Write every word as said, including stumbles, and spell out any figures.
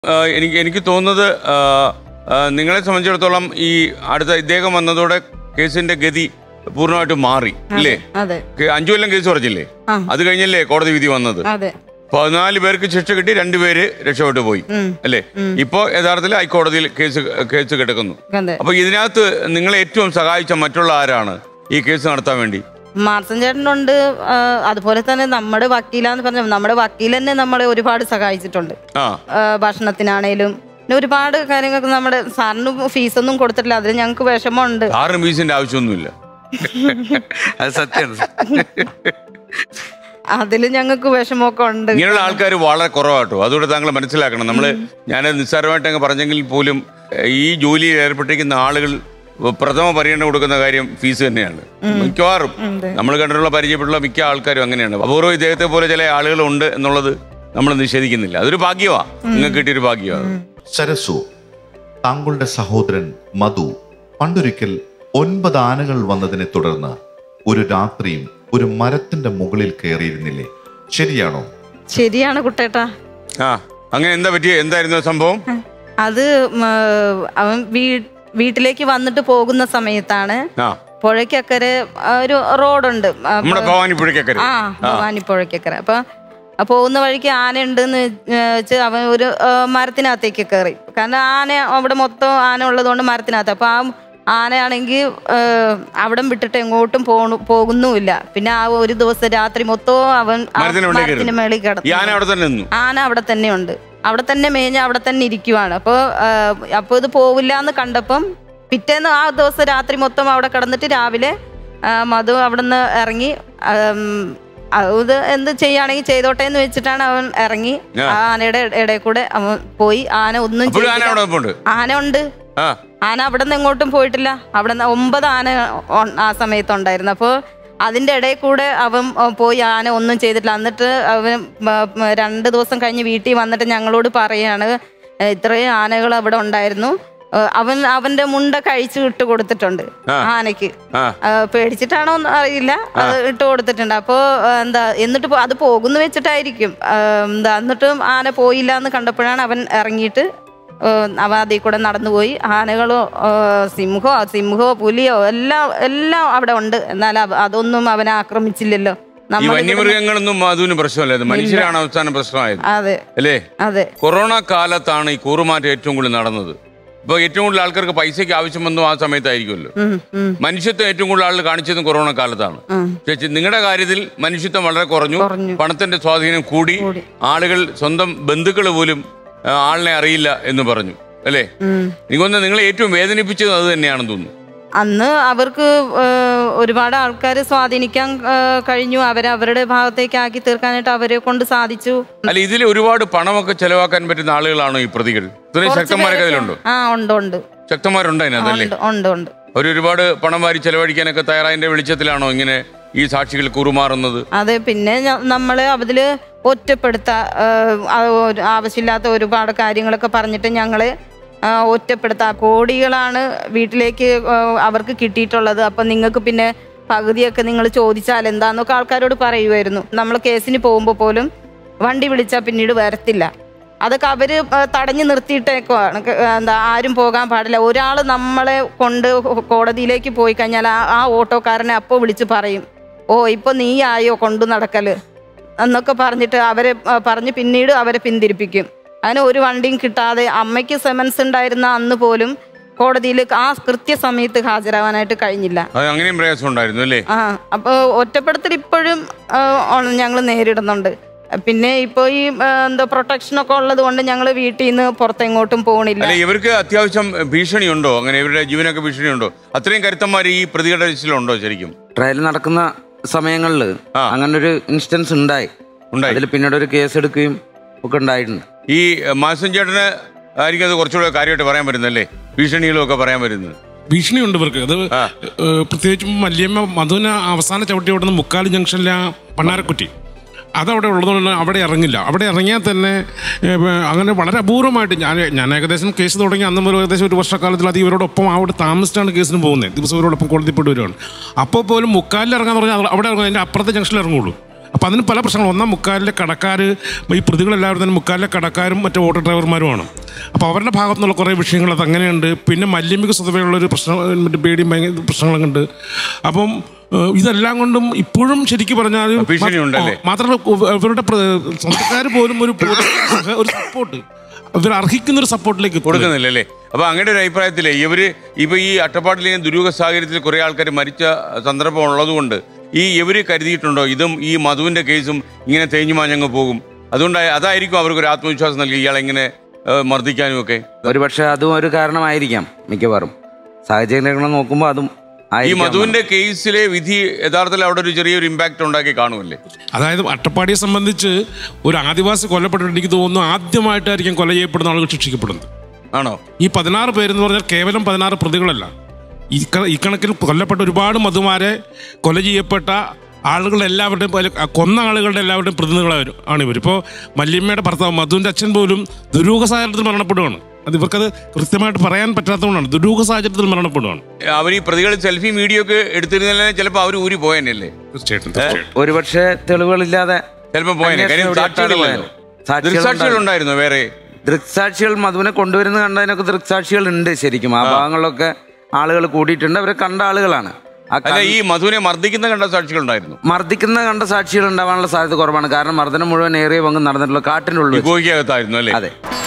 എനിക്ക് എനിക്ക് തോന്നുന്നത് നിങ്ങളെ സംബന്ധിച്ചിടത്തോളം ഈ അടുത്ത ഇദ്ദേഹം വന്നതോടെ കേസിന്റെ ഗതി പൂർണ്ണമായിട്ട് മാറി അല്ലേ? അഞ്ചു കൊല്ലം കേസ് കുറച്ചില്ലേ? അത് കഴിഞ്ഞല്ലേ കോടതി വിധി വന്നത്? പതിനാല് പേർക്ക് ശിക്ഷ കിട്ടി, രണ്ടുപേര് രക്ഷപ്പെട്ടു പോയി അല്ലേ? ഇപ്പോ യഥാർത്ഥത്തിൽ ഹൈക്കോടതിയിൽ കേസ് കേസ് കിടക്കുന്നു. അപ്പൊ ഇതിനകത്ത് നിങ്ങളെ ഏറ്റവും സഹായിച്ച മറ്റുള്ള ആരാണ് ഈ കേസ് നടത്താൻ വേണ്ടി? മാർസൻ ചേട്ടനുണ്ട്. അതുപോലെ തന്നെ നമ്മുടെ വക്കീലാന്ന് പറഞ്ഞ നമ്മുടെ വക്കീൽ തന്നെ നമ്മളെ ഒരുപാട് സഹായിച്ചിട്ടുണ്ട്. ഭക്ഷണത്തിനാണേലും ഒരുപാട് കാര്യങ്ങൾക്ക്. നമ്മുടെ സാറിന് ഫീസൊന്നും കൊടുത്തിട്ടില്ല, അതിന് ഞങ്ങൾക്ക് വിഷമമുണ്ട്. സാറിന് ഫീസിന്റെ ആവശ്യമൊന്നുമില്ല, അത് സത്യം. അതില് ഞങ്ങൾക്ക് വിഷമമൊക്കെ ഉണ്ട്. ഇങ്ങനെയുള്ള ആൾക്കാർ വളരെ കുറവാട്ടോ, അതുകൊണ്ട് താങ്കൾ മനസ്സിലാക്കണം. നമ്മള് ഞാൻ നിസ്സാരമായിട്ട് അങ്ങ് പറഞ്ഞെങ്കിൽ പോലും ഈ ജോലിയിൽ ഏർപ്പെട്ടിരിക്കുന്ന ആളുകൾ പ്രഥമ പരിഗണന കൊടുക്കുന്ന കാര്യം ഫീസ് തന്നെയാണ്. മിക്കവാറും നമ്മൾ കണ്ടിട്ടുള്ള പരിചയപ്പെട്ടുള്ള മിക്ക ആൾക്കാരും അങ്ങനെയാണ്. അപൂർവം ഇദ്ദേഹത്തെ പോലെ ചില ആളുകളുണ്ട് എന്നുള്ളത് നമ്മൾ നിഷേധിക്കുന്നില്ല. അതൊരു ഭാഗ്യമാ, നിങ്ങൾക്ക് കിട്ടിയൊരു ഭാഗ്യമാണ്. സരസു, താങ്കളുടെ സഹോദരൻ മധു പണ്ടൊരിക്കൽ ഒൻപത് ആനകൾ വന്നതിനെ തുടർന്ന് ഒരു രാത്രിയും ഒരു മരത്തിന്റെ മുകളിൽ കയറിയിരുന്നില്ലേ? ശരിയാണോ? ശരിയാണ് കുട്ടേട്ടാ. ആ, അങ്ങനെ എന്താ പറ്റിയ? എന്തായിരുന്നു സംഭവം? അത് അവൻ വീട്ടിലേക്ക് വന്നിട്ട് പോകുന്ന സമയത്താണ് പുഴയ്ക്കക്കരെ ഒരു റോഡുണ്ട്, ആ ഭവാനിപ്പുഴയ്ക്കക്കര. അപ്പൊ പോകുന്ന വഴിക്ക് ആന ഉണ്ടെന്ന് വെച്ച് അവൻ ഒരു മരത്തിനകത്തേക്ക് കയറി. കാരണം ആന അവിടെ മൊത്തം ആന ഉള്ളതുകൊണ്ട് മരത്തിനകത്ത്. അപ്പൊ ആ ആനയാണെങ്കിൽ അവിടം വിട്ടിട്ട് എങ്ങോട്ടും പോണു പോകുന്നുമില്ല. പിന്നെ ആ ഒരു ദിവസം രാത്രി മൊത്തവും അവൻ മരത്തിന് മേളിൽ കിടന്നു. ആന അവിടെ തന്നെ ഉണ്ട്, അവിടെ തന്നെ മേഞ്ഞ് അവിടെ തന്നെ ഇരിക്കുവാണ്. അപ്പോൾ അപ്പോൾ ഇത് പോവില്ല എന്ന് കണ്ടപ്പം പിറ്റേന്ന് ആ ദിവസം രാത്രി മൊത്തം അവിടെ കിടന്നിട്ട് രാവിലെ മധു അവിടെ നിന്ന് ഇറങ്ങി ഇത് എന്ത് ചെയ്യുകയാണെങ്കിൽ ചെയ്തോട്ടെ എന്ന് വെച്ചിട്ടാണ് അവൻ ഇറങ്ങി. ആ ആനയുടെ ഇടയിൽ കൂടെ അവൻ പോയി. ആന ഒന്നും ചെയ്തില്ല. ആന ഉണ്ട്, ആന അവിടെ നിന്ന് എങ്ങോട്ടും പോയിട്ടില്ല. അവിടെ നിന്ന് ഒമ്പത് ആന ആ സമയത്തുണ്ടായിരുന്നു. അപ്പോൾ അതിൻ്റെ ഇടയിൽ കൂടെ അവൻ പോയി, ആന ഒന്നും ചെയ്തിട്ടില്ല. എന്നിട്ട് അവൻ രണ്ട് ദിവസം കഴിഞ്ഞ് വീട്ടിൽ വന്നിട്ട് ഞങ്ങളോട് പറയാണ് ഇത്രയും ആനകൾ അവിടെ ഉണ്ടായിരുന്നു. അവൻ അവന്റെ മുണ്ട കഴിച്ചു ഇട്ട് കൊടുത്തിട്ടുണ്ട് ആനയ്ക്ക്. പേടിച്ചിട്ടാണോ എന്ന് അറിയില്ല, അത് ഇട്ട് കൊടുത്തിട്ടുണ്ട്. അപ്പോൾ എന്താ എന്നിട്ട് അത് പോകുന്നു വെച്ചിട്ടായിരിക്കും എന്താ. എന്നിട്ടും ആന പോയില്ല എന്ന് കണ്ടപ്പോഴാണ് അവൻ ഇറങ്ങിയിട്ട് അവ അതിൽ കൂടെ നടന്നുപോയി. ആനകളോ സിംഹോ സിംഹോ പുലിയോ എല്ലാം എല്ലാം അവിടെ ഉണ്ട്. എന്നാൽ അതൊന്നും അവനെ ആക്രമിച്ചില്ലല്ലോ. വന്യമൃഗങ്ങളൊന്നും അതിന് പ്രശ്നമല്ല, മനുഷ്യരാണ് അവസാന പ്രശ്നമായത്. അതെ അല്ലേ? അതെ. കൊറോണ കാലത്താണ് ഈ കൂറുമാറ്റം ഏറ്റവും കൂടുതൽ നടന്നത്. ഇപ്പൊ ഏറ്റവും കൂടുതൽ ആൾക്കാർക്ക് പൈസയ്ക്ക് ആവശ്യം വന്നു ആ സമയത്തായിരിക്കുമല്ലോ. മനുഷ്യത്വം ഏറ്റവും കൂടുതൽ ആളുകൾ കാണിച്ചതും കൊറോണ കാലത്താണ്. നിങ്ങളുടെ കാര്യത്തിൽ മനുഷ്യത്വം വളരെ കുറഞ്ഞു, പണത്തിന്റെ സ്വാധീനം കൂടി, ആളുകൾ സ്വന്തം ബന്ധുക്കൾ പോലും ആളിനെ അറിയില്ല എന്ന് പറഞ്ഞു അല്ലേ? എനിക്കൊന്ന് നിങ്ങളെ ഏറ്റവും വേദനിപ്പിച്ചത് അത് തന്നെയാണെന്ന് തോന്നുന്നു. അന്ന് അവർക്ക് ഒരുപാട് ആൾക്കാരെ സ്വാധീനിക്കാൻ കഴിഞ്ഞു. അവരെ അവരുടെ ഭാഗത്തേക്ക് ആക്കി തീർക്കാനായിട്ട് അവരെ കൊണ്ട് സാധിച്ചു. അല്ല, ഇതിൽ ഒരുപാട് പണമൊക്കെ ചെലവാക്കാൻ പറ്റുന്ന ആളുകളാണോ ഈ പ്രതികൾ? ശക്തന്മാരൊക്കെ അതിലുണ്ടോ? ആ ഉണ്ട് ഉണ്ട്, ശക്തന്മാരുണ്ട് അതിനകത്തല്ലേ? ഉണ്ട് ഉണ്ട്. അവർ ഒരുപാട് പണം വാരി ചെലവഴിക്കാനൊക്കെ തയ്യാറായതിന്റെ വെളിച്ചത്തിലാണോ ഇങ്ങനെ ഈ സാക്ഷികൾ കൂറുമാറുന്നത്? അതെ, പിന്നെ നമ്മള് അതില് ഒറ്റപ്പെടുത്താ ആവശ്യമില്ലാത്ത ഒരുപാട് കാര്യങ്ങളൊക്കെ പറഞ്ഞിട്ട് ഞങ്ങള് ഒറ്റപ്പെടുത്താം. കോടികളാണ് വീട്ടിലേക്ക് അവർക്ക് കിട്ടിയിട്ടുള്ളത്. അപ്പം നിങ്ങൾക്ക് പിന്നെ പകുതിയൊക്കെ നിങ്ങൾ ചോദിച്ചാൽ എന്താന്നൊക്കെ ആൾക്കാരോട് പറയുമായിരുന്നു. നമ്മൾ കേസിന് പോകുമ്പോൾ പോലും വണ്ടി വിളിച്ചാൽ പിന്നീട് വരത്തില്ല. അതൊക്കെ അവർ തടഞ്ഞു നിർത്തിയിട്ടേക്കുവാണ്. എന്താ ആരും പോകാൻ പാടില്ല. ഒരാൾ നമ്മളെ കൊണ്ട് കോടതിയിലേക്ക് പോയി കഴിഞ്ഞാൽ ആ ആ ഓട്ടോക്കാരനെ അപ്പോൾ വിളിച്ച് പറയും, ഓ ഇപ്പോൾ നീ ആയോ കൊണ്ടു നടക്കല് എന്നൊക്കെ പറഞ്ഞിട്ട് അവരെ പറഞ്ഞ് പിന്നീട് അവരെ പിന്തിരിപ്പിക്കും. അങ്ങനെ ഒരു വണ്ടിയും കിട്ടാതെ അമ്മയ്ക്ക് സെമൻസ് ഉണ്ടായിരുന്ന അന്ന് പോലും കോടതിയിൽ ആ കൃത്യസമയത്ത് ഹാജരാവാനായിട്ട് കഴിഞ്ഞില്ല. അങ്ങനെയും പ്രയാസം ഉണ്ടായിരുന്നു അല്ലേ? ആ, അപ്പോൾ ഒറ്റപ്പെടുത്തൽ ഇപ്പോഴും ഞങ്ങൾ നേരിടുന്നുണ്ട്. പിന്നെ ഇപ്പൊ ഈ എന്താ പ്രൊട്ടക്ഷനൊക്കെ ഉള്ളത് കൊണ്ട് ഞങ്ങൾ വീട്ടിൽ നിന്ന് പുറത്തെങ്ങോട്ടും പോകണില്ല. ഇവർക്ക് അത്യാവശ്യം ഭീഷണി ഉണ്ടോ? അങ്ങനെ ഇവരുടെ ജീവനൊക്കെ ഭീഷണി ഉണ്ടോ? അത്രയും കരുത്തന്മാർ ഈ പ്രതികളുടെ ലിസ്റ്റിലുണ്ടോ? ശരിക്കും ട്രയൽ നടക്കുന്ന സമയങ്ങളിൽ അങ്ങനെ ഒരു ഇൻസ്റ്റൻസ് ഉണ്ടായി. അതിൽ പിന്നീട് ഒരു കേസ് എടുക്കുകയും ഒക്കെ ഉണ്ടായിട്ടുണ്ട്. ഈ മാസൻ ചേട്ടന് ആയിരിക്കും അത് കുറച്ചുകൂടെ കാര്യമായിട്ട് പറയാൻ പറ്റുന്നല്ലേ, ഭീഷണികളും ഒക്കെ പറയാൻ പറ്റുന്നത്? ഭീഷണിയുണ്ട് ഇവർക്ക്. അത് പ്രത്യേകിച്ചും വല്യമ്മ മധുവിന് അവസാന ചവിട്ടി ഓടുന്ന മുക്കാലി ജംഗ്ഷനിലെ പണ്ണാരക്കുറ്റി അതവിടെ ഉള്ളതുകൊണ്ട് അവിടെ ഇറങ്ങില്ല. അവിടെ ഇറങ്ങിയാൽ തന്നെ അങ്ങനെ വളരെ അപൂർവമായിട്ട് ഞാൻ ഞാൻ ഏകദേശം കേസ് തുടങ്ങി അന്ന് മുതൽ ഏകദേശം ഒരു വർഷക്കാലത്തിൽ അത് ഇവരോടൊപ്പം അവിടെ താമസിച്ചാണ് കേസിന് പോകുന്നത്. ദിവസം ഇവരോടൊപ്പം കോടതിപ്പെട്ട് വരുവാണ്. അപ്പോൾ പോലും മുക്കാലിൽ ഇറങ്ങാന്ന് പറഞ്ഞാൽ അവിടെ ഇറങ്ങും, അതിൻ്റെ അപ്പുറത്തെ ജംഗ്ഷനിൽ ഇറങ്ങുള്ളൂ. അപ്പോൾ അതിന് പല പ്രശ്നങ്ങളും. ഒന്നാം മുക്കാലിലെ കടക്കാർ, ഈ പ്രതികളെല്ലാവരും തന്നെ മുക്കാലിലെ കടക്കാരും മറ്റു ഓട്ടോ ഡ്രൈവർമാരുമാണ്. അപ്പോൾ അവരുടെ ഭാഗത്തു നിന്നുള്ള കുറേ വിഷയങ്ങൾ അത് അങ്ങനെയുണ്ട്. പിന്നെ മല്യമിക സ്വതവേയുള്ളൊരു പ്രശ്നം, മറ്റു പേടിയും ഭയങ്കര പ്രശ്നങ്ങളൊക്കെ ഉണ്ട്. അപ്പം ഇതെല്ലാം കൊണ്ടും ഇപ്പോഴും ശരിക്കും പറഞ്ഞാൽ മാത്രമല്ല ഇവരുടെ സ്വന്തക്കാർ പോലും ഒരു ഒരു സപ്പോർട്ട് ഇവർ അർഹിക്കുന്ന ഒരു സപ്പോർട്ടിലേക്ക് കൊടുക്കുന്നില്ലല്ലേ. അപ്പൊ അങ്ങനെ ഒരു അഭിപ്രായത്തിലേ ഇവര് ഇപ്പൊ ഈ അട്ടപ്പാടിലെ ദുരൂഹ സാഹചര്യത്തിൽ കുറെ ആൾക്കാർ മരിച്ച സന്ദർഭം ഉള്ളതുകൊണ്ട് ഈ ഇവര് കരുതിയിട്ടുണ്ടോ ഇതും ഈ മധുവിന്റെ കേസും ഇങ്ങനെ തേഞ്ഞു മാഞ്ഞങ്ങ് പോകും, അതുകൊണ്ട് അതായിരിക്കും അവർക്ക് ഒരു ആത്മവിശ്വാസം നൽകി ഇയാളെങ്ങനെ മർദ്ദിക്കാനും ഒക്കെ? ഒരുപക്ഷെ അതും ഒരു കാരണമായിരിക്കാം. മിക്കവാറും സാഹചര്യങ്ങൾ നോക്കുമ്പോൾ അതും ഈ മധുവിന്റെ കേസിലെ വിധി യഥാർത്ഥത്തിൽ അവിടെ ഒരു ചെറിയൊരു ഇമ്പാക്ട് ഉണ്ടാക്കി കാണുമല്ലേ? അതായത് അട്ടപ്പാടിയെ സംബന്ധിച്ച് ഒരു ആദിവാസി കൊല്ലപ്പെട്ടിട്ട് എനിക്ക് തോന്നുന്നു ആദ്യമായിട്ടായിരിക്കും കൊല ചെയ്യപ്പെടുന്ന ആളുകൾ ശിക്ഷിക്കപ്പെടുന്നത്. ആണോ? ഈ പതിനാറ് പേരെന്ന് പറഞ്ഞാൽ കേവലം പതിനാറ് പ്രതികളല്ല. ഈ ഇക്കണക്കിൽ കൊല്ലപ്പെട്ട ഒരുപാട് മധുമാരെ കൊല ചെയ്യപ്പെട്ട ആളുകളുടെ എല്ലാവരുടെയും കൊന്ന ആളുകളുടെ എല്ലാവരുടെയും പ്രതിനിധികളാണ് ആണ് ഇവർ. ഇപ്പോൾ മല്യമ്മയുടെ ഭർത്താവ് മധുവിൻ്റെ അച്ഛൻ പോലും ദുരൂഹ സാഹചര്യത്തിൽ മരണപ്പെടുകയാണ്. അത് ഇവർക്കത് കൃത്യമായിട്ട് പറയാൻ പറ്റാത്തതുകൊണ്ടാണ്. ദുരൂഹ സാഹചര്യത്തിൽ മരണപ്പെടുകയാണ്. അവർ ഈ പ്രതികൾ സെൽഫി വീഡിയോ ഒക്കെ എടുത്തിരുന്നല്ലേ ചിലപ്പോൾ അവർ ഊരി പോയല്ലേ? തീർച്ചയായിട്ടും. ഒരുപക്ഷെ തെളിവുകളില്ലാതെ ചിലപ്പോൾ പോയനെ. ദൃക്സാക്ഷികളുണ്ടായിരുന്നു വേറെ ദൃക്സാക്ഷികൾ മധുവിനെ കൊണ്ടുവരുന്ന കണ്ടതിനൊക്കെ ദൃക്സാക്ഷികൾ ഉണ്ട് ശരിക്കും. ആ ഭാഗങ്ങളിലൊക്കെ ആളുകൾ കൂടിയിട്ടുണ്ട്. അവരെ കണ്ട ആളുകളാണ്. അല്ല, ഈ മധുവിനെ മർദ്ദിക്കുന്ന കണ്ട സാക്ഷികൾ ഉണ്ടായിരുന്നു? മർദ്ദിക്കുന്ന കണ്ട സാക്ഷികൾ ഉണ്ടാവാനുള്ള സാധ്യത കുറവാണ്. കാരണം മർദ്ദനം മുഴുവൻ ഏറിയ പങ്ക് നടന്നിട്ടുള്ള കാട്ടിനുള്ളിൽ ഗോഹിക്കകത്തായിരുന്നു അല്ലേ? അതെ.